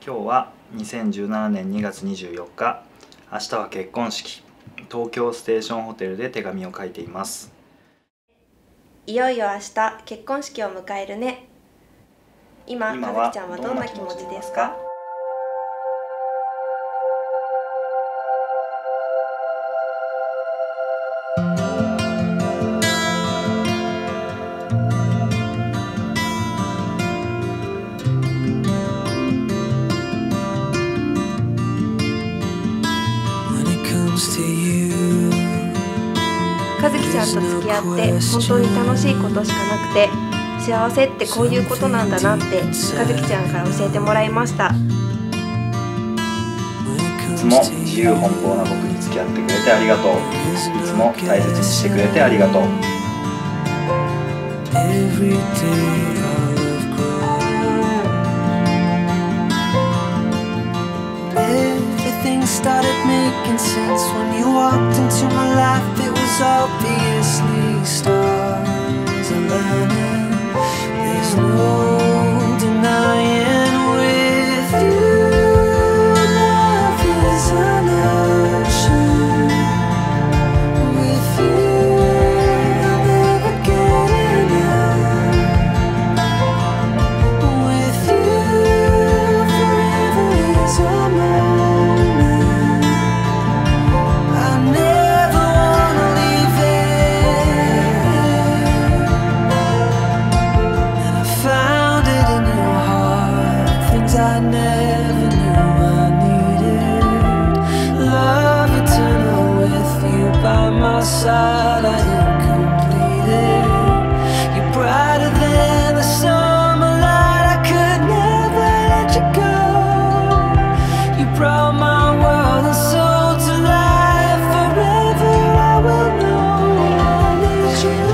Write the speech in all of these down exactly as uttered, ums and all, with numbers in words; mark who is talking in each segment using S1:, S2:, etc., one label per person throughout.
S1: 今日はにせんじゅうななねんにがつにじゅうよっか、明日は結婚式。東京ステーションホテルで手紙を書いています。
S2: いよいよ明日結婚式を迎えるね。今、
S1: 今
S2: かずきちゃんはどんな気持ちですか？かずきちゃんと付き合って本当に楽しいことしかなくて、幸せってこういうことなんだなってかずきちゃんから教えてもらいました。
S1: いつも自由奔放な僕に付き合ってくれてありがとう。いつも大切にしてくれてありがとう。
S3: Everything started making sense when you walked into my life. It was obviously stars aligning. There's no denying with you, love is an ocean. With you, I'll never get enough. With you, forever is a moment. I never wanna leave it. And I found it in your heart, things I never knew I needed. Love eternal with you by my side, I am completed. You're brighter than the summer light, I could never let you go. You brought my world and soul to life, forever I will know it's you.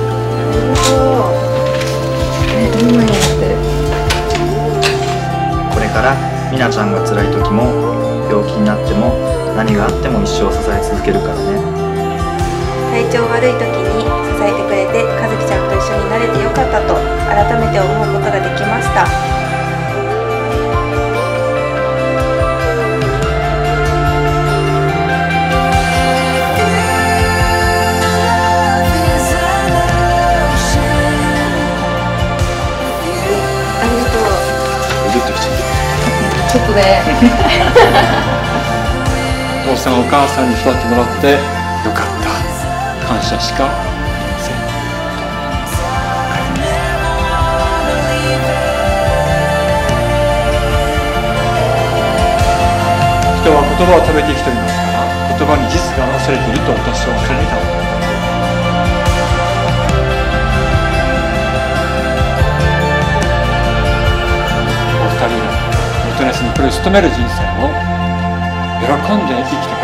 S1: これからみなちゃんが辛い時も病気になっても何があっても一生支え続けるからね。
S2: 体調悪い時に支えてくれてかずきちゃんと一緒になれてよかったと改めて思うことができました。ちょっとね
S4: お父さんお母さんに育ってもらってよかった、感謝しかありません。人は言葉を食べて生きておりますから、言葉に実が合わされていると私は感じた。お二人が大人にこれを務める人生を喜んで生きて